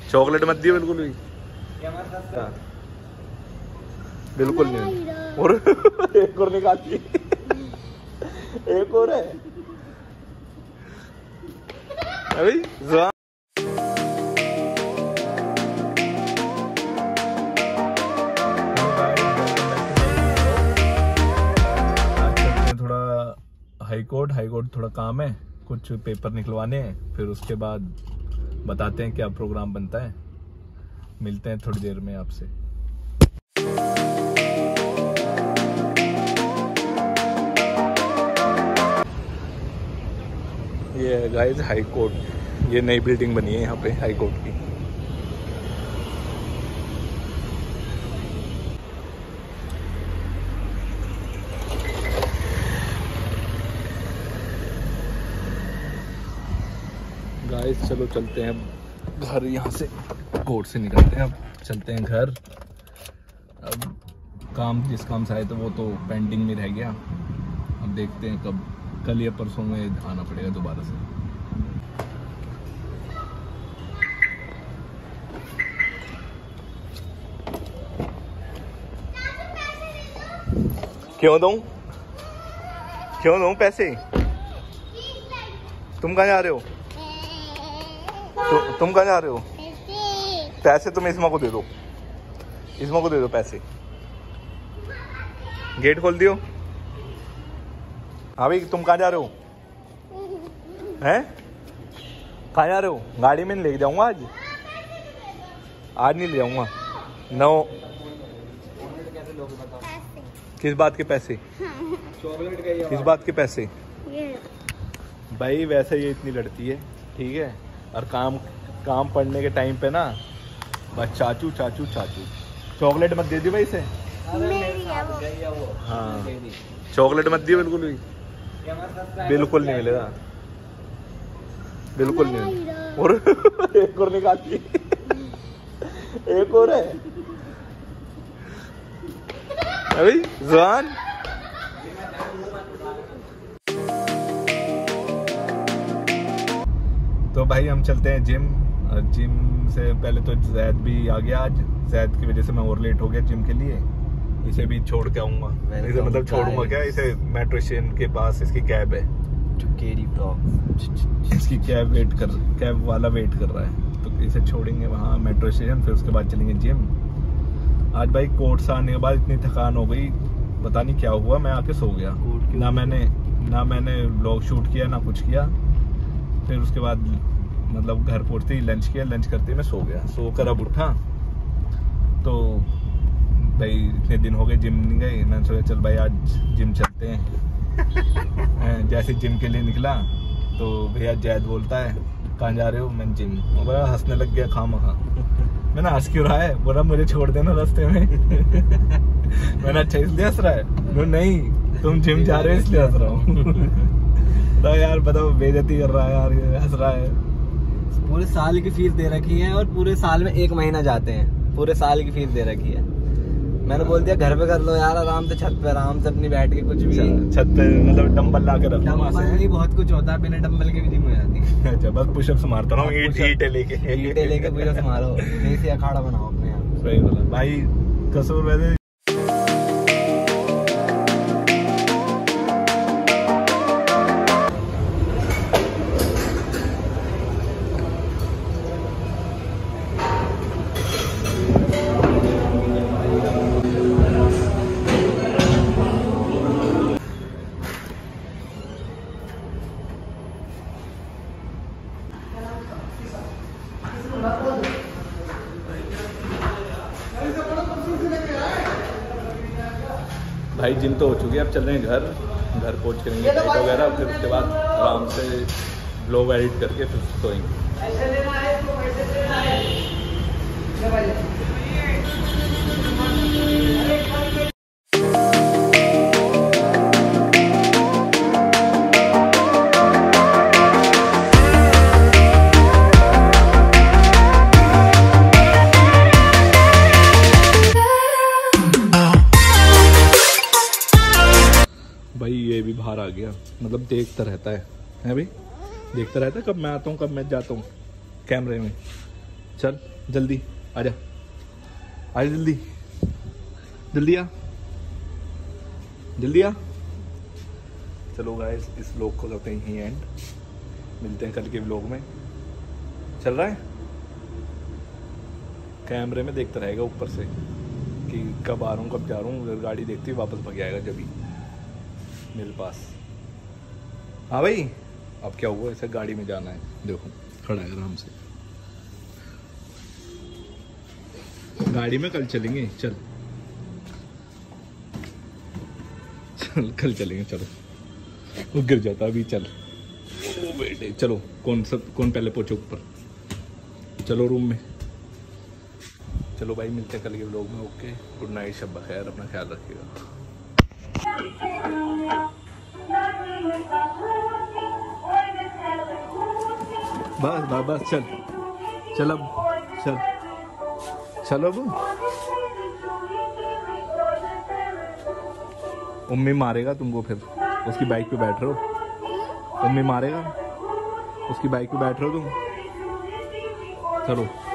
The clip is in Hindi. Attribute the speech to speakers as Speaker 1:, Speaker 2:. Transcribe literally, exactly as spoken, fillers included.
Speaker 1: चॉकलेट मत दियो बिल्कुल भी, बिल्कुल नहीं। और एक और निकालती, एक और है अभी जुआ। हाई कोर्ट हाई कोर्ट थोड़ा काम है, कुछ पेपर निकलवाने हैं, फिर उसके बाद बताते हैं क्या प्रोग्राम बनता है। मिलते हैं थोड़ी देर में आपसे। ये है गाइस हाई कोर्ट, ये नई बिल्डिंग बनी है यहाँ पे हाई कोर्ट की। गाइस चलो चलते हैं अब घर, यहाँ से कोर्ट से निकलते हैं, अब चलते हैं घर। अब काम जिस काम से आए तो वो तो पेंडिंग में रह गया, अब देखते हैं कब, कल या परसों में आना पड़ेगा दोबारा से। क्यों दूं क्यों दूं पैसे? तुम कहाँ जा रहे हो? तु, तुम कहाँ जा रहे हो? पैसे तुम इसमा को दे दो, इसमा को दे दो पैसे। गेट खोल दियो। हाँ भाई तुम कहाँ जा रहे हो? हैं कहाँ जा रहे हो? गाड़ी में नहीं लेके जाऊंगा आज, आज नहीं ले जाऊंगा। नो, किस बात के पैसे? किस बात के पैसे? भाई वैसे ये इतनी लड़ती है, ठीक है, और काम काम पड़ने के टाइम पे ना बस चाचू चाचू चाचू। चॉकलेट मत दे दी भाई इसे। हाँ चॉकलेट मत दियो बिल्कुल भी, बिल्कुल नहीं मिलेगा, बिल्कुल नहीं। और एक और निकालती, एक और है अभी जुआन। तो भाई हम चलते हैं जिम, और जिम से पहले तो जैद भी आ गया आज, जैद की वजह से मैं और लेट हो गया जिम के लिए। इसे भी छोड़ के आऊंगा, इसे मतलब छोड़ूंगा क्या, इसे मेट्रो स्टेशन के पास इसकी कैब है, इसकी कैब वेट कर कैब वाला वेट कर रहा है, तो इसे छोड़ेंगे वहाँ मेट्रो स्टेशन, फिर उसके बाद चलेंगे जिम। आज भाई कोर्ट से आने के बाद इतनी थकान हो गई, पता नहीं क्या हुआ, मैं आके सो गया। ना मैंने ना मैंने व्लॉग शूट किया ना कुछ किया। फिर उसके बाद मतलब घर पहुंचते ही लंच किया, लंच करते ही मैं सो गया। सो कर अब उठा तो भाई इतने दिन हो गए जिम नहीं गए, मैंने सोचा चल भाई आज जिम चलते हैं। जैसे जिम के लिए निकला तो भैया जैद बोलता है कहाँ जा रहे हो? मैं जिम। बोला हंसने लग गया खामखा। मैंने हंस क्यों रहा है? बोला मुझे छोड़ देना रास्ते में। मैंने अच्छा इसलिए हंस रहा है? बोला नहीं तुम जिम जा रहे हो इसलिए हंस रहा हूँ। तो यार बताओ बेइज्जती कर रहा है यार, ये हंस रहा है।
Speaker 2: पूरे साल की फीस दे रखी है और पूरे साल में एक महीना जाते हैं, पूरे साल की फीस दे रखी है। मैंने बोल दिया घर पे कर लो यार आराम से, छत पे आराम से अपनी बैठ के कुछ भी।
Speaker 1: छत पे मतलब डंबल ला के रख लो,
Speaker 2: डंबल ही बहुत कुछ होता है, बिना डंबल के भी जिम हो जाती है।
Speaker 1: अच्छा बस पुशअप्स मारता हूँ, ईंटें लेके
Speaker 2: ईंटें लेके पुशअप्स मारो, देसी अखाड़ा बनाओ अपने यहाँ।
Speaker 1: सही बोला भाई। कसूर वैसे भाई जिम तो हो चुकी है, अब चल रहे हैं घर। घर पहुंच करेंगे डाइट वगैरह, फिर उसके बाद आराम से ब्लॉग एडिट करके फिर सोएंगे। भाई ये भी बाहर आ गया, मतलब देखता रहता है है भाई, देखता रहता है कब मैं आता हूँ कब मैं जाता हूँ कैमरे में। चल जल्दी आजा, आजा जल्दी, जल्दी आ, जल्दी आ। चलो गाइस, इस व्लॉग को करते हैं यहीं एंड, मिलते हैं कल के व्लॉग में। चल रहा है, कैमरे में देखता रहेगा ऊपर से कि कब आ रहा हूँ कब जा रहा हूँ। अगर गाड़ी देखती वापस भग जाएगा जब ही मेरे पास। हाँ भाई, अब क्या हुआ, ऐसे गाड़ी में जाना है, देखो खड़ा है आराम से। गाड़ी में कल चलेंगे, चल चल कल चलेंगे, चलो। वो गिर जाता अभी, चल ओ बेटे चलो। कौन सब कौन पहले पहुंचे ऊपर, चलो रूम में। चलो भाई, मिलते हैं कल के व्लॉग में। ओके, गुड नाइट, शब खैर, अपना ख्याल रखिएगा। बस बस बस, चल चल अब, चल चलो अब। उम्मी मारेगा तुमको फिर, उसकी बाइक पे बैठ रहे हो, उम्मी मारेगा, उसकी बाइक पे बैठ रहे हो तुम। चलो।